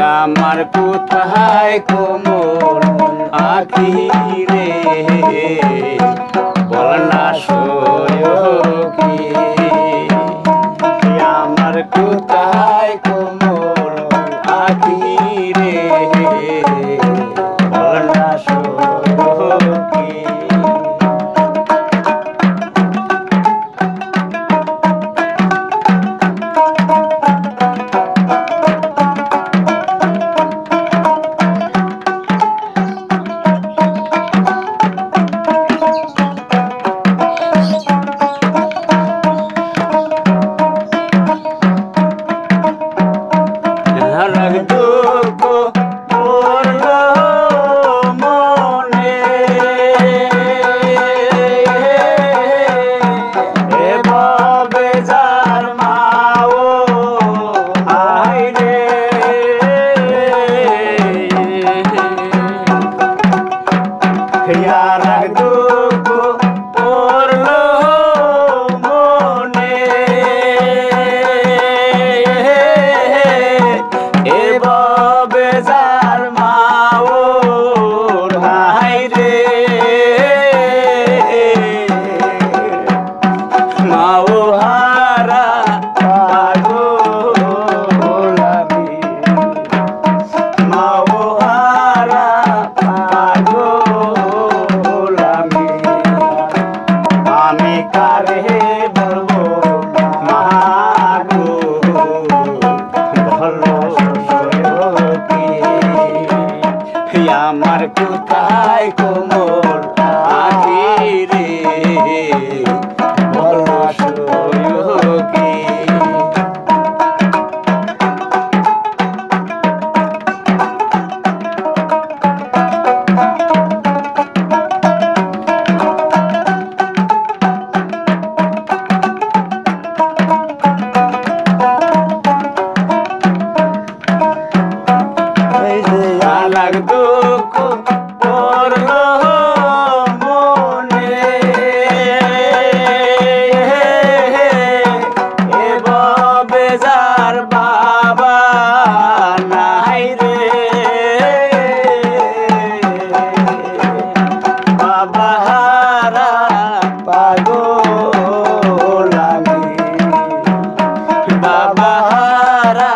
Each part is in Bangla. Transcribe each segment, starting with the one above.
আমার কোথায় কোমল আখি রে বল না সয়কি আমার কোথায় কোমল আখি রে বল না সয়কি আমার কোথায় কোমল আখি রে বল না সয়কি দুঃখ পড়লো মনে বেজার বাবা নাই রে বাবা হারা পাগল আমি বাবা হারা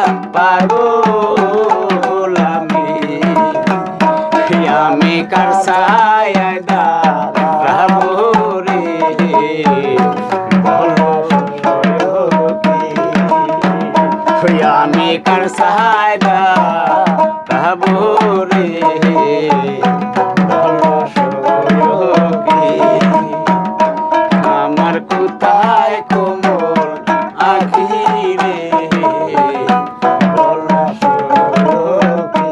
পাগল আমি কার ছায়ায় দাঁড়াবো রে বল সয়কি আমি কার ছায়ায় দাঁড়াবো রে বল সয়কি আমার কোথায় কোমল আখি রে বল সয়কি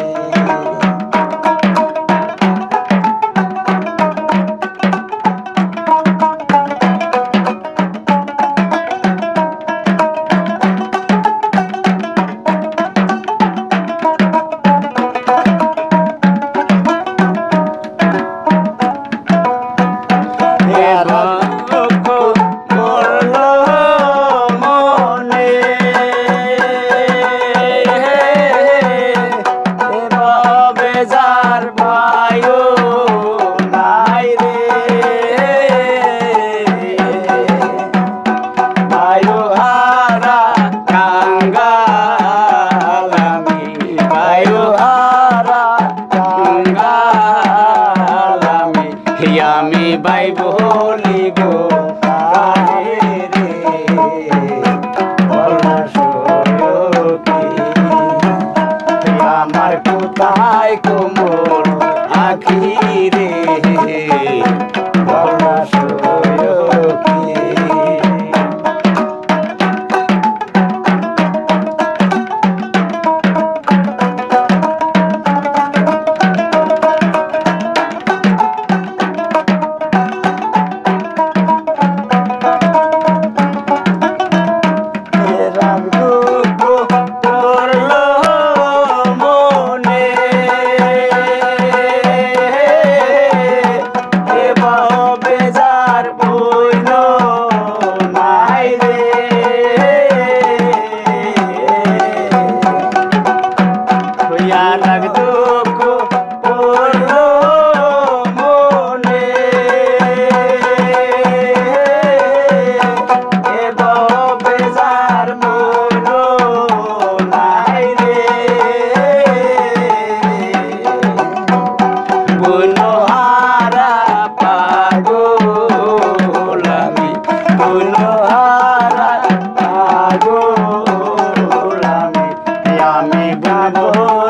আমি বাই বলি গো রে বল না সয়কি আমার কোথায় কোমল আখি রে বল না সয়কি দুঃখ পড়লো মনে যাব